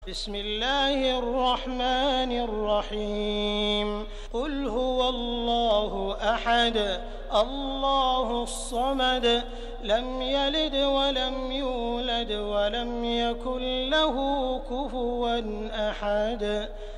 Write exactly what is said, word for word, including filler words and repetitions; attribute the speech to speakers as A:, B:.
A: بسم الله الرحمن الرحيم قل هو الله أحد الله الصمد لم يلد ولم يولد ولم يكن له كفوا أحد